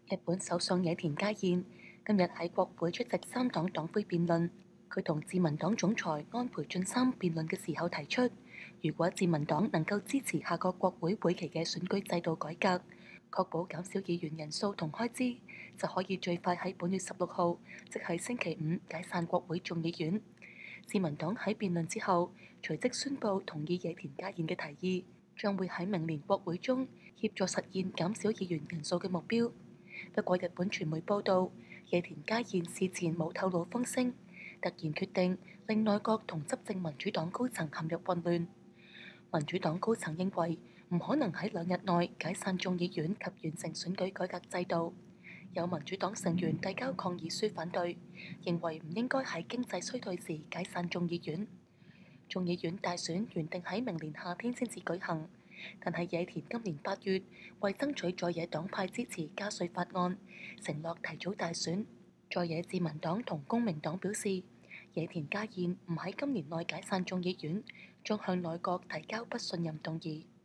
日本首相野田佳彥今日喺國會出席三黨黨魁辯論。佢同自民黨總裁安倍晉三辯論嘅時候提出，如果自民黨能夠支持下個國會會期嘅選舉制度改革，確保減少議員人數同開支，就可以最快喺本月16號，即係星期五解散國會眾議院。自民黨喺辯論之後，隨即宣布同意野田佳彥嘅提議，將會喺明年國會中協助實現減少議員人數嘅目標。不過，日本傳媒報道，野田佳彥事前冇透露風聲，突然決定令內閣同執政民主黨高層陷入混亂。民主黨高層認為唔可能喺2日內解散眾議院及完成選舉改革制度。有民主黨成員遞交抗議書反對，認為唔應該喺經濟衰退時解散眾議院。眾議院大選原定喺明年夏天先至舉行，但係野田今年8月為爭取在野黨派支持加稅法案，承諾提早大選。在野自民黨同公明黨表示，野田佳彥唔喺今年內解散眾議院，將向內閣提交不信任動議。